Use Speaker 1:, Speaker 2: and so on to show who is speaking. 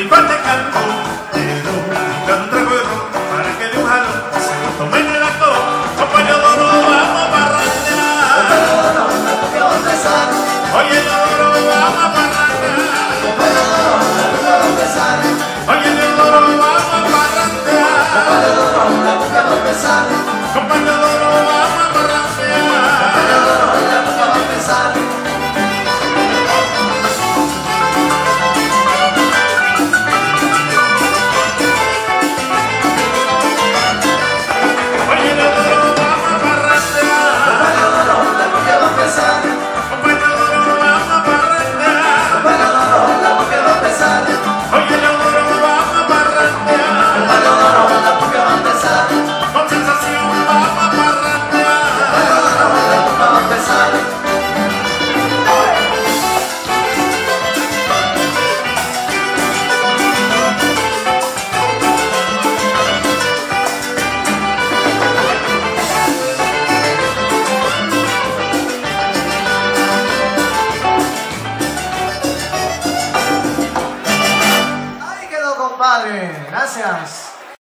Speaker 1: igual te canto, pero invita un trago de ron para que de un jalón se lo tomen el actor. Compañero Doro, vamos a parrandear. Oye, Doro, vamos a parrandear. Oye,